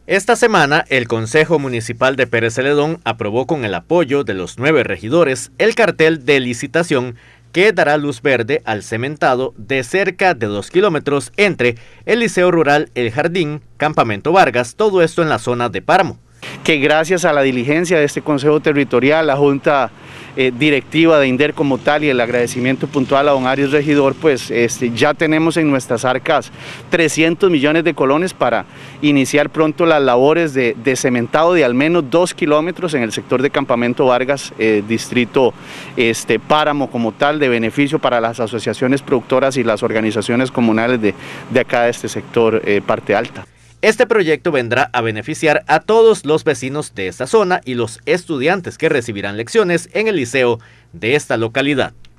Esta semana, el Consejo Municipal de Pérez Celedón aprobó con el apoyo de los 9 regidores el cartel de licitación que dará luz verde al cementado de cerca de 2 kilómetros entre el Liceo Rural El Jardín, Campamento Vargas, todo esto en la zona de Páramo. Que gracias a la diligencia de este Consejo Territorial, la Junta Directiva de INDER como tal y el agradecimiento puntual a don Arias Regidor, pues ya tenemos en nuestras arcas 300 millones de colones para iniciar pronto las labores de cementado de al menos 2 kilómetros en el sector de Campamento Vargas, distrito Páramo como tal, de beneficio para las asociaciones productoras y las organizaciones comunales de acá de este sector Parte Alta. Este proyecto vendrá a beneficiar a todos los vecinos de esta zona y los estudiantes que recibirán lecciones en el liceo de esta localidad.